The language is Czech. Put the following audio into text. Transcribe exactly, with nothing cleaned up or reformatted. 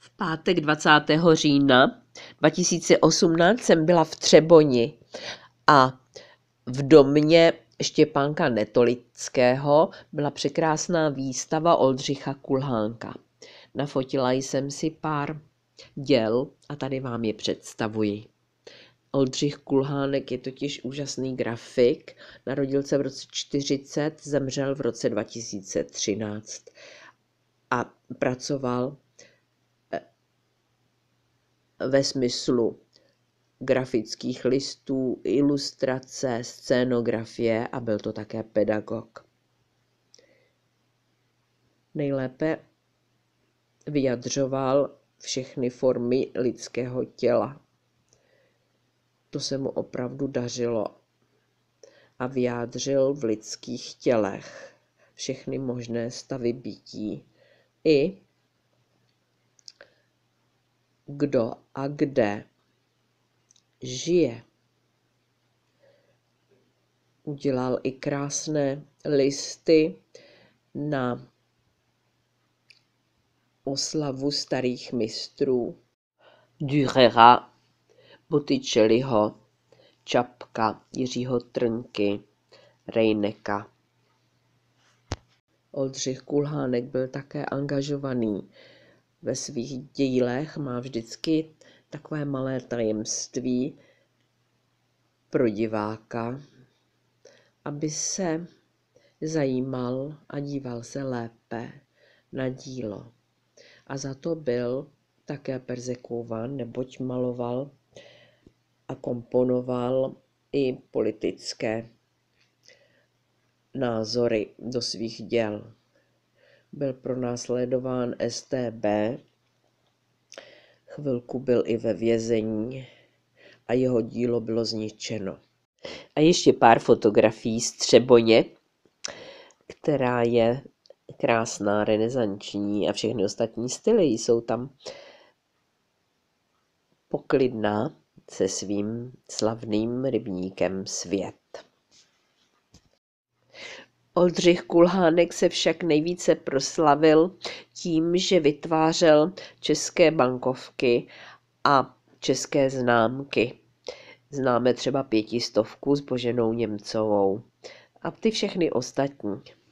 V pátek dvacátého října dva tisíce osmnáct jsem byla v Třeboni a v domě Štěpánka Netolického byla překrásná výstava Oldřicha Kulhánka. Nafotila jsem si pár děl a tady vám je představuji. Oldřich Kulhánek je totiž úžasný grafik, narodil se v roce čtyřicet, zemřel v roce dva tisíce třináct a pracoval ve smyslu grafických listů, ilustrace, scénografie a byl to také pedagog. Nejlépe vyjadřoval všechny formy lidského těla. To se mu opravdu dařilo a vyjádřil v lidských tělech všechny možné stavy bytí i kdo a kde žije. Udělal i krásné listy na oslavu starých mistrů Dürera, Botticelliho, Čapka, Jiřího Trnky, Rejneka. Oldřich Kulhánek byl také angažovaný ve svých dílech, má vždycky takové malé tajemství pro diváka, aby se zajímal a díval se lépe na dílo. A za to byl také perzekvován, neboť maloval a komponoval i politické názory do svých děl. Byl pronásledován S T B, chvilku byl i ve vězení a jeho dílo bylo zničeno. A ještě pár fotografií z Třeboně, která je krásná, renesanční a všechny ostatní styly jsou tam poklidná se svým slavným rybníkem Svět. Oldřich Kulhánek se však nejvíce proslavil tím, že vytvářel české bankovky a české známky. Známe třeba pětistovku s Boženou Němcovou a ty všechny ostatní.